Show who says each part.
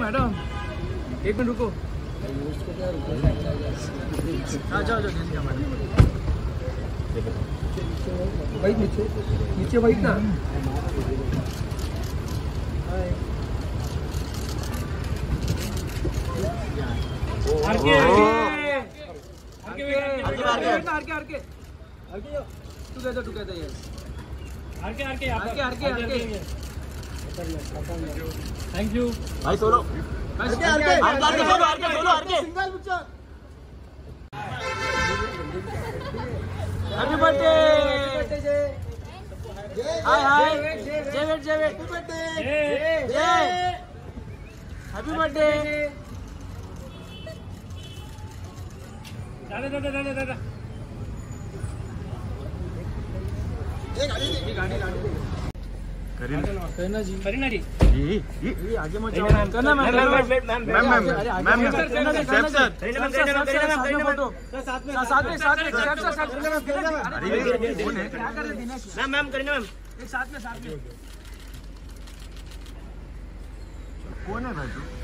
Speaker 1: Madam, एक minute रुको। हाँ जाओ जाओ जैसे मैडम। भाई नीचे नीचे भाई ना। RK together yes. RK thank you
Speaker 2: भाई solo
Speaker 1: happy birthday hi hi Jai happy birthday दादा करीना जी ये आगे मत जाओ करना मैम फोटो साथ में मैम करीना मैम एक साथ में
Speaker 2: कौन है भाई तू?